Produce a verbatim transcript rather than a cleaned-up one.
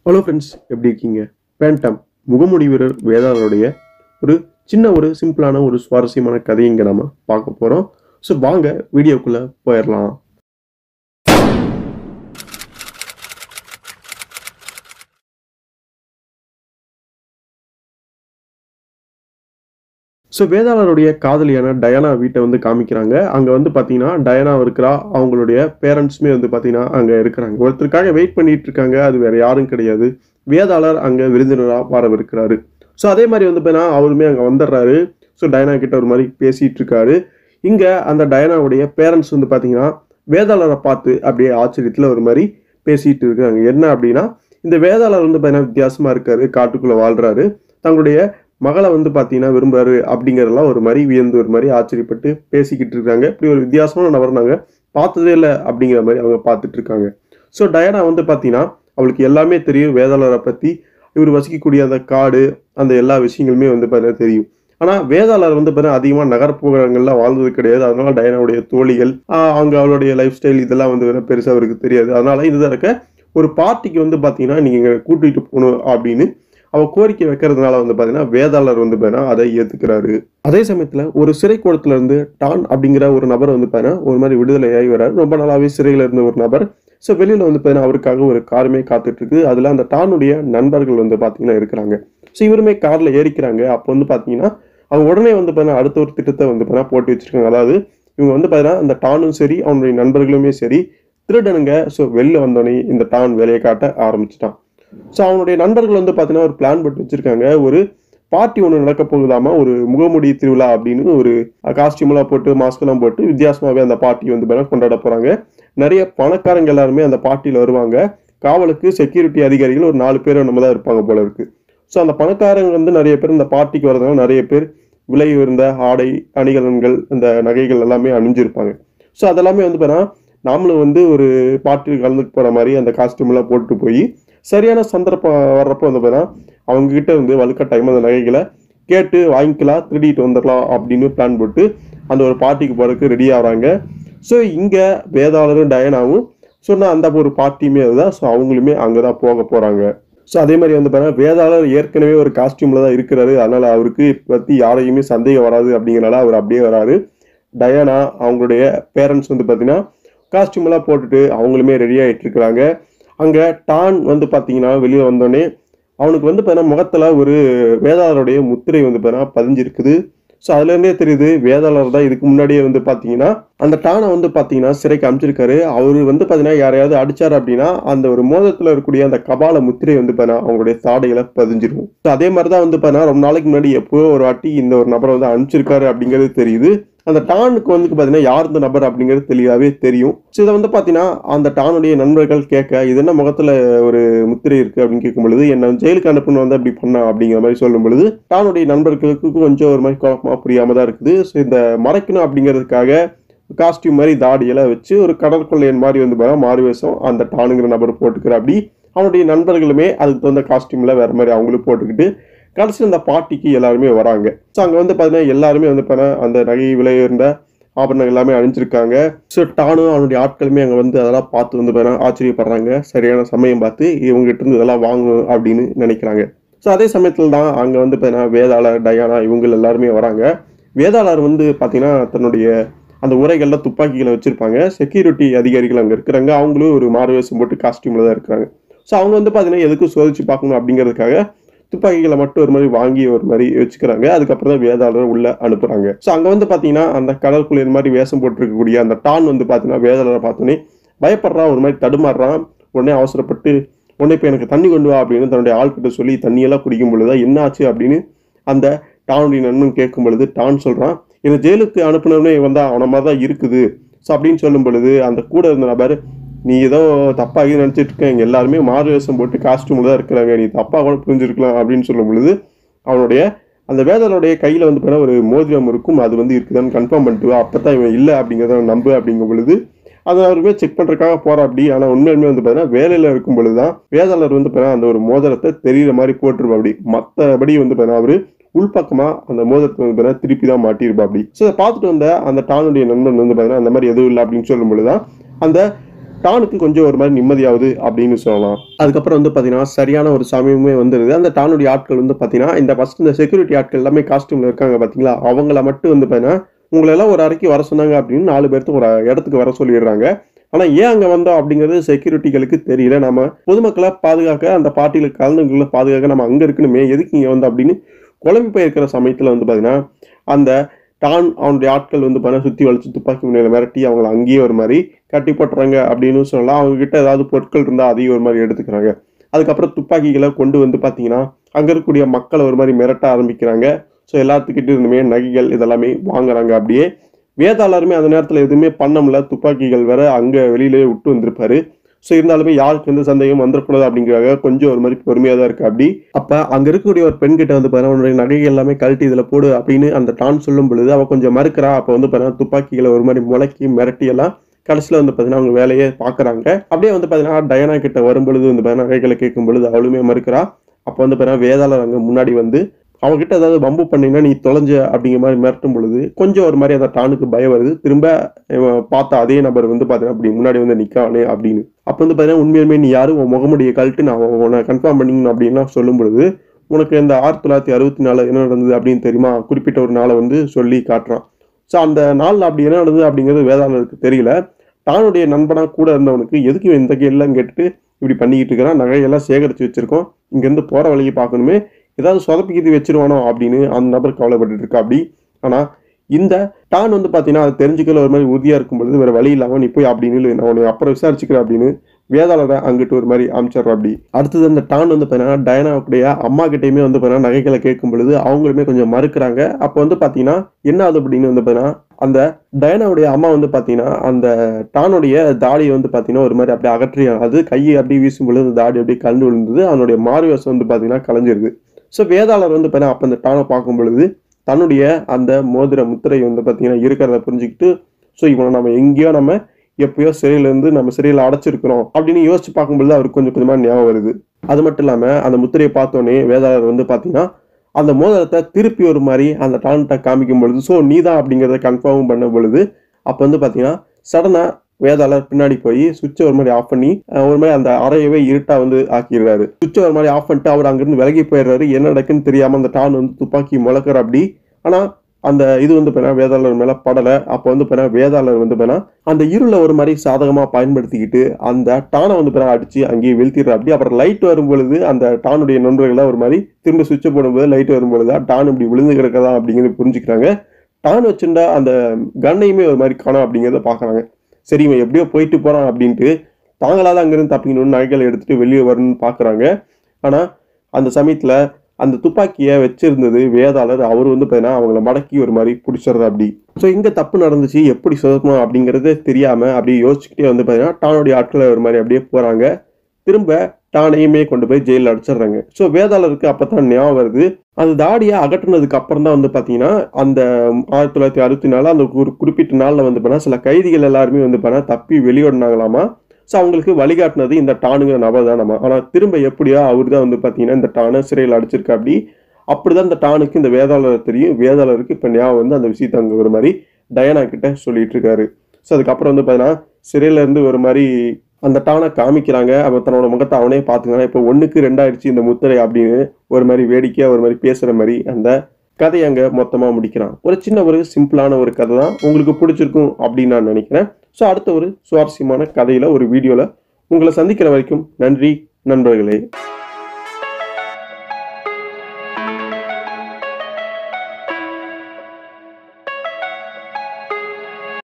Hello friends, எப்படி இருக்கீங்க? Phantom முகமுடி வீரர் வேதாளருடைய ஒரு சின்ன ஒரு சிம்பிளான ஒரு சுவாரஸ்யமான கதையை இங்கே நம்ம பார்க்க போகிறோம். ஸோ வாங்க வீடியோக்குள்ளே போயிடலாம். ஸோ வேதாளருடைய காதலியான டயானா வீட்டை வந்து காமிக்கிறாங்க. அங்கே வந்து பார்த்தீங்கன்னா டயானா இருக்கிறா, அவங்களுடைய பேரண்ட்ஸுமே வந்து பார்த்தீங்கன்னா அங்கே இருக்கிறாங்க. ஒருத்தருக்காக வெயிட் பண்ணிட்டு இருக்காங்க. அது வேற யாரும் கிடையாது, வேதாளர் அங்கே விருந்தினராக வரவிருக்கிறாரு. ஸோ அதே மாதிரி வந்து பார்த்தீங்கன்னா அவருமே அங்கே வந்துடுறாரு. ஸோ டயானா கிட்ட ஒரு மாதிரி பேசிட்டு இருக்காரு. இங்கே அந்த டயானாவுடைய பேரண்ட்ஸ் வந்து பார்த்தீங்கன்னா வேதாளரை பார்த்து அப்படியே ஆச்சரியத்தில் ஒரு மாதிரி பேசிட்டு இருக்காங்க. என்ன அப்படின்னா, இந்த வேதாளர் வந்து பார்த்தீங்கன்னா வித்தியாசமா இருக்காரு, காட்டுக்குள்ளே வாழ்றாரு, தங்களுடைய மகளை வந்து பார்த்தீங்கன்னா விரும்புறாரு அப்படிங்கிறதெல்லாம் ஒரு மாதிரி வியந்து ஒரு மாதிரி ஆச்சரியப்பட்டு பேசிக்கிட்டு இருக்காங்க. இப்படி ஒரு வித்தியாசமான நபர் நாங்கள் பார்த்ததே இல்லை அப்படிங்கிற மாதிரி அவங்க பார்த்துட்டு இருக்காங்க. ஸோ டயானா வந்து பார்த்தீங்கன்னா அவளுக்கு எல்லாமே தெரியும் வேதாளரை பற்றி. இவர் வசிக்கக்கூடிய அந்த காடு, அந்த எல்லா விஷயங்களுமே வந்து பார்த்தீங்கன்னா தெரியும். ஆனால் வேதாளர் வந்து பார்த்தீங்கன்னா அதிகமாக நகர்ப்புறங்கள்லாம் வாழ்ந்தது கிடையாது. அதனால டயானாவுடைய தோழிகள், அவங்க அவளுடைய லைஃப் ஸ்டைல் இதெல்லாம் வந்து பெருசாக அவருக்கு தெரியாது. அதனால இது இருக்க ஒரு பார்ட்டிக்கு வந்து பார்த்தீங்கன்னா நீங்கள் கூட்டிகிட்டு போகணும் அப்படின்னு அவ கோரிக்கை வைக்கிறதுனால வந்து பார்த்தீங்கன்னா வேதாளர் வந்து பார்த்தீங்கன்னா அதை ஏற்றுக்கிறாரு. அதே சமயத்தில் ஒரு சிறை கூடத்துல இருந்து டான் அப்படிங்கிற ஒரு நபர் வந்து பார்த்தீங்கன்னா ஒரு மாதிரி விடுதலையாகி வர்றாரு. ரொம்ப நாளாவே சிறையில் இருந்த ஒரு நபர். ஸோ வெளியில் வந்து பார்த்தீங்கன்னா அவருக்காக ஒரு காருமே காத்துட்டு இருக்கு. அதில் அந்த டானுடைய நண்பர்கள் வந்து பார்த்தீங்கன்னா இருக்கிறாங்க. ஸோ இவருமே காரில் ஏறிக்கிறாங்க. அப்போ வந்து பார்த்தீங்கன்னா அவங்க உடனே வந்து பார்த்தீங்கன்னா அடுத்த ஒரு திட்டத்தை வந்து பார்த்தீங்கன்னா போட்டு வச்சிருக்காங்க. அதாவது இவங்க வந்து பார்த்தீங்கன்னா அந்த டானும் சரி அவனுடைய நண்பர்களுமே சரி திருடனுங்க. ஸோ வெளில வந்தோடனே இந்த டான் வேலையை காட்ட ஆரம்பிச்சிட்டான். ஸோ அவனுடைய நண்பர்கள் வந்து பார்த்தீங்கன்னா ஒரு பிளான் போட்டு வச்சிருக்காங்க. ஒரு பார்ட்டி ஒன்று நடக்க போகுதாமா, ஒரு முகமுடி திருவிழா அப்படின்னு ஒரு காஸ்டியூம்லாம் போட்டு மாஸ்கெல்லாம் போட்டு வித்தியாசமாகவே அந்த பார்ட்டி வந்து பார்த்தீங்கன்னா கொண்டாட போகிறாங்க. நிறைய பணக்காரங்க எல்லாருமே அந்த பார்ட்டியில் வருவாங்க. காவலுக்கு செக்யூரிட்டி அதிகாரிகள் ஒரு நாலு பேர் நம்ம தான் இருப்பாங்க போல இருக்கு. ஸோ அந்த பணக்காரங்க வந்து நிறைய பேர் இந்த பார்ட்டிக்கு வரதுனால நிறைய பேர் விலை உயர்ந்த ஆடை அணிகலன்கள், இந்த நகைகள் எல்லாமே அணிஞ்சிருப்பாங்க. ஸோ அதெல்லாமே வந்து பார்த்தீங்கன்னா நாமளும் வந்து ஒரு பார்ட்டியில் கலந்துட்டு போகிற மாதிரி அந்த காஸ்டியூம்லாம் போட்டு போய் சரியான சந்தர்ப்பம் வர்றப்போ வந்து பார்த்தீங்கன்னா அவங்க கிட்ட வந்து வலுக்கட்டாயமாக அந்த நகைகளை கேட்டு வாங்கிக்கலாம், திருடிட்டு வந்துடலாம் அப்படின்னு பிளான் போட்டு அந்த ஒரு பார்ட்டிக்கு போகிறதுக்கு ரெடி ஆகிறாங்க. ஸோ இங்கே வேதாளரும் டயானாவும் சொன்னால் அந்த ஒரு பார்ட்டியுமே அதுதான். ஸோ அவங்களுமே அங்கே தான் போக போகிறாங்க. ஸோ அதே மாதிரி வந்து பார்த்தீங்கன்னா வேதாளர் ஏற்கனவே ஒரு காஸ்டியூமில் தான் இருக்கிறாரு. அதனால் அவருக்கு பற்றி யாரையுமே சந்தேகம் வராது அப்படிங்கிறனால அவர் அப்படியே வராரு. டயானா அவங்களுடைய பேரண்ட்ஸ் வந்து பார்த்தீங்கன்னா காஸ்டியூமெல்லாம் போட்டுட்டு அவங்களுமே ரெடி ஆகிட்டு இருக்கிறாங்க. அங்கே டான் வந்து பார்த்தீங்கன்னா வெளியே வந்தோடனே அவனுக்கு வந்து பார்த்தீங்கன்னா முகத்தில் ஒரு வேதாளருடைய முத்திரை வந்து பார்த்தீங்கன்னா பதிஞ்சிருக்குது. ஸோ அதுலேருந்தே தெரியுது வேதாளர் தான் இதுக்கு முன்னாடியே வந்து பார்த்தீங்கன்னா அந்த டானை வந்து பார்த்தீங்கன்னா சிறைக்கு அமைச்சிருக்காரு. அவர் வந்து பார்த்தீங்கன்னா யாரையாவது அடிச்சார் அப்படின்னா அந்த ஒரு மோதத்தில் இருக்கக்கூடிய அந்த கபால முத்திரை வந்து பார்த்தீங்கன்னா அவங்களுடைய தாடைகளை பதிஞ்சிருக்கும். ஸோ அதே மாதிரி தான் வந்து பார்த்தீங்கன்னா ரொம்ப நாளைக்கு முன்னாடி எப்போ ஒரு வாட்டி இந்த ஒரு நபரை வந்து அனுப்பிச்சிருக்காரு அப்படிங்கிறது தெரியுது. அந்த டானுக்கு வந்து பார்த்தீங்கன்னா யார் இந்த நபர் அப்படிங்கிறது தெளிவாகவே தெரியும். ஸோ இதை வந்து பார்த்தீங்கன்னா அந்த டானுடைய நண்பர்கள் கேட்க, இது என்ன முகத்தில் ஒரு முத்திரை இருக்குது அப்படின்னு கேட்கும் பொழுது, என்ன ஜெயிலுக்கு அனுப்புன்னு வந்து அப்படி பண்ணா அப்படிங்கிற மாதிரி சொல்லும் பொழுது டானுடைய நண்பர்களுக்கு கொஞ்சம் ஒரு மாதிரி குழப்பமாக புரியாமல் தான் இருக்குது. ஸோ இந்த மறைக்கணும் அப்படிங்கிறதுக்காக காஸ்டியூம் மாதிரி தாடியெல்லாம் வச்சு ஒரு கடற்கொள்ளையன் மாதிரி வந்து பார்த்தா மாறு வேஷம் அந்த டானுங்கிற நபர் போட்டுக்கிற அப்படி அவனுடைய நண்பர்களுமே அதுக்கு தகுந்த காஸ்டியூமில் வேறு மாதிரி அவங்களும் போட்டுக்கிட்டு கடைசி அந்த பார்ட்டிக்கு எல்லாருமே வராங்க. ஸோ அங்கே வந்து பார்த்தீங்கன்னா எல்லாருமே வந்து பார்த்தீங்கன்னா அந்த நகை விலை உயர்ந்த ஆபரணங்கள் எல்லாமே அணிஞ்சிருக்காங்க. ஸோ டானும் அவனுடைய ஆட்களுமே அங்கே வந்து அதெல்லாம் பார்த்து வந்து பார்த்தீங்கன்னா ஆச்சரியப்படுறாங்க. சரியான சமயம் பார்த்து இவங்ககிட்ட இருந்து இதெல்லாம் வாங்கணும் அப்படின்னு நினைக்கிறாங்க. ஸோ அதே சமயத்தில் தான் அங்கே வந்து பார்த்தீங்கன்னா வேதாளர், டயானா இவங்க எல்லாருமே வராங்க. வேதாளர் வந்து பார்த்தீங்கன்னா தன்னுடைய அந்த உரைகளில் துப்பாக்கிகளை வச்சிருப்பாங்க. செக்யூரிட்டி அதிகாரிகள் அங்கே இருக்கிறாங்க. அவங்களும் ஒரு மாறுவேஷம் போட்டு காஸ்டியூமில் தான் இருக்கிறாங்க. ஸோ அவங்க வந்து பார்த்தீங்கன்னா எதுக்கும் சோதிச்சு பார்க்கணும் அப்படிங்கிறதுக்காக துப்பாக்கிகளை மட்டும் ஒரு மாதிரி வாங்கி ஒரு மாதிரி வச்சுக்கிறாங்க. அதுக்கப்புறம் தான் வேதாளரை உள்ள அனுப்புறாங்க. ஸோ அங்கே வந்து பார்த்தீங்கன்னா அந்த கடற்குள்ள மாதிரி வேஷம் போட்டிருக்கக்கூடிய அந்த டான் வந்து பார்த்தீங்கன்னா வேதாளரை பார்த்தோன்னே பயப்படுறான், ஒரு மாதிரி தடுமாறுறான். உடனே அவசரப்பட்டு உடனே இப்போ எனக்கு தண்ணி கொண்டு வா அப்படின்னு தன்னுடைய ஆள்கிட்ட சொல்லி தண்ணியெல்லாம் குடிக்கும் பொழுது என்ன ஆச்சு அப்படின்னு அந்த டானுடைய நண்பன் கேட்கும் பொழுது டான் சொல்கிறான், என்னை ஜெயிலுக்கு அனுப்புனவனே வந்தால் அவனை மாதிரி தான் இருக்குது. ஸோ அப்படின்னு சொல்லும் பொழுது அந்த கூட இருந்த நபர், நீ ஏதோ தப்பாகி நினச்சிட்டு இருக்க, இங்கே எல்லாருமே மாறு வேஷம் போட்டு காஸ்டியூமில் தான் இருக்கிறாங்க, நீ தப்பாக கூட புரிஞ்சிருக்கலாம் அப்படின்னு சொல்லும் பொழுது அவனுடைய அந்த வேதாளருடைய கையில் வந்து பார்த்தா ஒரு மோதிரம் இருக்கும். அது வந்து இருக்குதான்னு கன்ஃபார்ம் பண்ணிட்டு அப்போ தான் இவன் இல்லை அப்படிங்கிறத நம்பு அப்படிங்கும் பொழுது அதை அவருமே செக் பண்ணுறதுக்காக போகிற அப்படி. ஆனால் உண்மையுமே வந்து பார்த்தீங்கன்னா வேலையில் இருக்கும் பொழுது தான் வேதாளர் வந்து பார்த்தீங்கன்னா அந்த ஒரு மோதிரத்தை தெரிகிற மாதிரி போட்டிருப்பா அப்படி. மற்றபடி வந்து பார்த்தீங்கன்னா அவர் உள்பக்கமாக அந்த மோதிரத்தை வந்து பார்த்தீங்கன்னா திருப்பி தான் மாட்டியிருப்பா அப்படி. ஸோ அதை பார்த்துட்டு வந்த அந்த டானுடைய நண்பன் வந்து பார்த்தீங்கன்னா அந்த மாதிரி எதுவும் இல்லை அப்படின்னு சொல்லும் பொழுது தான் அந்த டானுக்கு கொஞ்சம் ஒரு மாதிரி நிம்மதியாகுது அப்படின்னு சொல்லலாம். அதுக்கப்புறம் வந்து பார்த்தீங்கன்னா சரியான ஒரு சமயமே வந்துடுது. அந்த டானுடைய ஆட்கள் வந்து பார்த்தீங்கன்னா இந்த ஃபர்ஸ்ட் இந்த செக்யூரிட்டி ஆட்கள் எல்லாமே காஸ்டியூமில் இருக்காங்க பார்த்தீங்களா, அவங்கள மட்டும் வந்து பார்த்தீங்கன்னா உங்களெல்லாம் ஒரு அறைக்கு வர சொன்னாங்க அப்படின்னு நாலு பேர்த்துக்கு ஒரு இடத்துக்கு வர சொல்லிடுறாங்க. ஆனால் ஏன் அங்கே வந்தோம் அப்படிங்கிறது செக்யூரிட்டிகளுக்கு தெரியல. நம்ம பொதுமக்களை பாதுகாக்க, அந்த பார்ட்டியில் கலந்துகளை பாதுகாக்க நம்ம அங்கே இருக்கணுமே, எதுக்கு இங்கே வந்து அப்படின்னு குழம்பி போயிருக்கிற சமயத்தில் வந்து பார்த்தீங்கன்னா அந்த டான் அவனுடைய ஆட்கள் வந்து பார்த்தீங்கன்னா சுற்றி வளைச்சு துப்பாக்கி முனையில் மிரட்டி அவங்களை அங்கேயே ஒரு மாதிரி கட்டி போட்டுறாங்க அப்படின்னு சொல்லலாம். அவங்க கிட்ட ஏதாவது பொருட்கள் இருந்தால் அதையும் ஒரு மாதிரி எடுத்துக்கிறாங்க. அதுக்கப்புறம் துப்பாக்கிகளை கொண்டு வந்து பார்த்தீங்கன்னா அங்கே இருக்கக்கூடிய மக்களை ஒரு மாதிரி மிரட்ட ஆரம்பிக்கிறாங்க. ஸோ எல்லாத்துக்கிட்ட இருந்துமே நகைகள் இதெல்லாமே வாங்குறாங்க. அப்படியே வேதாளருமே அந்த நேரத்தில் எதுவுமே பண்ண முடியல, துப்பாக்கிகள் வேற அங்கே வெளியிலேயே விட்டு வந்திருப்பாரு. ஸோ இருந்தாலுமே யாருக்கு எந்த சந்தேகம் வந்துடக்கூடாது அப்படிங்கிறாங்க, கொஞ்சம் ஒரு மாதிரி பொறுமையாக தான் இருக்கு. அப்படி அப்போ அங்கே இருக்கக்கூடிய ஒரு பெண்கிட்ட வந்து பாருங்க அவனுடைய நகைகள் எல்லாமே கழட்டி இதில் போடு அப்படின்னு அந்த டான் சொல்லும் பொழுது அவள் கொஞ்சம் மறுக்கிறா. அப்போ வந்து பாருங்க துப்பாக்கிகளை ஒரு மாதிரி முளைக்கி மிரட்டி எல்லாம் கடைசியில் வந்து பார்த்தீங்கன்னா அவங்க வேலையை பார்க்குறாங்க. அப்படியே வந்து பார்த்தீங்கன்னா டயானா கிட்ட வரும்பொழுது வந்து பார்த்தீங்கன்னா நகைகளை கேட்கும் பொழுது அவளுமே மறுக்கிறா. அப்போ வந்து பார்த்தீங்கன்னா வேதாளர் அங்கே முன்னாடி வந்து அவங்ககிட்ட ஏதாவது வம்பு பண்ணீங்கன்னா நீ தொலைஞ்ச அப்படிங்கிற மாதிரி மிரட்டும் பொழுது கொஞ்சம் ஒரு மாதிரி அந்த டானுக்கு பயம் வருது. திரும்ப பார்த்தா அதே நபர் வந்து பார்த்தீங்கன்னா அப்படி முன்னாடி வந்து நிற்கானே அப்படின்னு. அப்போ வந்து பார்த்தீங்கன்னா உண்மையுமே நீ யாரும் உன் முகமுடியை கழட்டு நான் உன்னை கன்ஃபார்ம் பண்ணிக்கணும் அப்படின்லாம் சொல்லும் பொழுது உனக்கு இந்த ஆயிரத்தி தொள்ளாயிரத்தி அறுபத்தி நாலு என்ன நடந்தது அப்படின்னு தெரியுமா, குறிப்பிட்ட ஒரு நாளை வந்து சொல்லி காட்டுறான். ஸோ அந்த நாளில் அப்படி என்ன நடந்தது அப்படிங்கிறது வேதாளருக்கு தெரியல. டானுடைய நண்பனாக கூட இருந்தவனுக்கு எதுக்கு இந்த கேள்லாம் கேட்டுட்டு இப்படி பண்ணிக்கிட்டு இருக்கிறான், நகையெல்லாம் சேகரித்து வச்சிருக்கோம், இங்கேருந்து போகிற வழியை பார்க்கணுமே, ஏதாவது சொதப்பிக்கிட்டு வச்சிருவானோ அப்படின்னு அந்த நபர் கவலைப்பட்டு இருக்கா. அப்படி ஆனால் இந்த டான் வந்து பார்த்தீங்கன்னா அதை தெரிஞ்சுக்கல ஒரு மாதிரி உறுதியாக இருக்கும் பொழுது வேறு வழி இல்லாமல் நீ போய் அப்படின்னு நான் உன்னை அப்புறம் விசாரிச்சுக்கிறேன் அப்படின்னு வேதாளரை அங்கிட்டு ஒரு மாதிரி அமைச்சிடுறோம். அப்படி அடுத்தது அந்த டான் வந்து பார்த்தீங்கன்னா டயனாவுடைய அம்மா கிட்டையுமே வந்து பார்த்தீங்கன்னா நகைகளை கேட்கும் பொழுது அவங்களுமே கொஞ்சம் மறுக்கிறாங்க. அப்போ வந்து பார்த்தீங்கன்னா என்ன ஆகுது அப்படின்னு வந்து பார்த்தீங்கன்னா அந்த டயனாவுடைய அம்மா வந்து பார்த்தீங்கன்னா அந்த டானுடைய தாடியை வந்து பார்த்தீங்கன்னா ஒரு மாதிரி அப்படியே அகற்றி அது கையை அப்படியே வீசும் பொழுது அந்த தாடி அப்படியே கலந்து விழுந்தது. அவனுடைய மார்வேஷம் வந்து பார்த்தீங்கன்னா கலைஞ்சிருது. ஸோ வேதாளர் வந்து பார்த்தீங்கன்னா அப்போ அந்த டானை பார்க்கும் பொழுது தன்னுடைய அந்த மோதிர முத்திரை வந்து பார்த்தீங்கன்னா இருக்கிறத புரிஞ்சுக்கிட்டு ஸோ இவனை நம்ம எங்கேயோ நம்ம எப்பயோ சிறையிலேருந்து நம்ம சிறையில் அடைச்சிருக்கிறோம் அப்படின்னு யோசிச்சு பார்க்கும்பொழுது அவருக்கு கொஞ்சம் கொஞ்சமாக ஞாபகம் வருது. அது மட்டும் இல்லாமல் அந்த முத்திரையை பார்த்தோன்னே வேதாளர் வந்து பார்த்தீங்கன்னா அந்த மோதிரத்தை திருப்பி ஒரு மாதிரி அந்த டான்கிட்ட காமிக்கும் பொழுது ஸோ நீ தான் அப்படிங்கிறத கன்ஃபார்ம் பண்ண பொழுது அப்போ வந்து பார்த்தீங்கன்னா சடனாக வேதாளர் பின்னாடி போய் சுவிட்சை ஒரு மாதிரி ஆஃப் பண்ணி ஒரு மாதிரி அந்த அறையவே இருட்டா வந்து ஆக்கிடுறாரு. சுவிட்சை ஒரு மாதிரி ஆஃப் பண்ணிட்டு அவர் அங்கிருந்து விலகி போயிடுறாரு. என்ன நடக்குன்னு தெரியாம அந்த டான் வந்து துப்பாக்கி முழக்கிற அப்படி. ஆனா அந்த இது வந்து பார்த்தீங்கன்னா வேதாளர் மேல படலை. அப்போ வந்து பார்த்தீங்கன்னா வேதாளர் வந்து பார்த்தீங்கன்னா அந்த இருளை ஒரு மாதிரி சாதகமா பயன்படுத்திக்கிட்டு அந்த டானை வந்து பார்த்தீங்கன்னா அடிச்சு அங்கேயே வீழ்த்திடுற அப்படி. அப்புறம் லைட் வரும் பொழுது அந்த டானுடைய நண்பர்களை ஒரு மாதிரி திரும்ப சுவிட்சை போடும்போது லைட் வரும் பொழுது டான் இப்படி விழுந்து கிடக்கதா அப்படிங்கிறது புரிஞ்சுக்கிறாங்க. டான் வச்சுட்டா அந்த கண்ணையுமே ஒரு மாதிரி காணும் அப்படிங்கிறத பாக்குறாங்க. சரி இவன் எப்படியோ போயிட்டு போறான் அப்படின்ட்டு தாங்களாவது அங்கிருந்து தப்பிக்கணும்னு நகைகளை எடுத்துட்டு வெளியே வரணும்னு பாக்குறாங்க. ஆனா அந்த சமயத்துல அந்த துப்பாக்கியை வச்சிருந்தது வேதாளர். அவர் வந்து பார்த்தீங்கன்னா அவங்கள மடக்கி ஒரு மாதிரி பிடிச்சிடுறது அப்படி. ஸோ இங்கே தப்பு நடந்துச்சு எப்படி சொதப்பணும் அப்படிங்கிறதே தெரியாம அப்படியே யோசிச்சுக்கிட்டே வந்து பார்த்தீங்கன்னா டானுடைய ஆட்களை ஒரு மாதிரி அப்படியே போறாங்க. திரும்ப டானையுமே கொண்டு போய் ஜெயிலில் அடிச்சிடுறாங்க. ஸோ வேதாளருக்கு அப்பதான் ஞாபகம் வருது அந்த தாடியை அகற்றினதுக்கு அப்புறம் தான் வந்து பார்த்தீங்கன்னா அந்த ஆயிரத்தி தொள்ளாயிரத்தி அறுபத்தி நாலு அந்த ஒரு குறிப்பிட்ட நாளில் வந்து பார்த்தீங்கன்னா சில கைதிகள் எல்லாருமே வந்து பார்த்தீங்கன்னா தப்பி வெளியோடினாங்களாமா. ஸோ அவங்களுக்கு வழிகாட்டினது இந்த டானுங்கிற நபர் தான் நம்ம. ஆனால் திரும்ப எப்படியா அவர் தான் வந்து பார்த்தீங்கன்னா இந்த டானை சிறையில் அடிச்சிருக்கா அப்படி. அப்படிதான் இந்த டானுக்கு இந்த வேதாளர் தெரியும். வேதாளருக்கு இப்போ ஞாபகம் வந்து அந்த விஷயத்தை அங்கே ஒரு மாதிரி டயானா கிட்ட சொல்லிட்டு இருக்காரு. ஸோ அதுக்கப்புறம் வந்து பார்த்தீங்கன்னா சிறையில இருந்து ஒரு மாதிரி அந்த டானை காமிக்கிறாங்க. அவன் தன்னோட முகத்தை அவனே பார்த்துக்கிறான். இப்போ ஒன்றுக்கு ரெண்டாயிடுச்சு இந்த முத்திரை அப்படின்னு ஒரு மாதிரி வேடிக்கையாக ஒரு மாதிரி பேசுகிற மாதிரி அந்த கதையை அங்கே மொத்தமாக முடிக்கிறான். ஒரு சின்ன ஒரு சிம்பிளான ஒரு கதை தான், உங்களுக்கு பிடிச்சிருக்கும் அப்படின்னு நான் நினைக்கிறேன். ஸோ அடுத்த ஒரு சுவாரஸ்யமான கதையில் ஒரு வீடியோவில் உங்களை சந்திக்கிற வரைக்கும் நன்றி நண்பர்களே.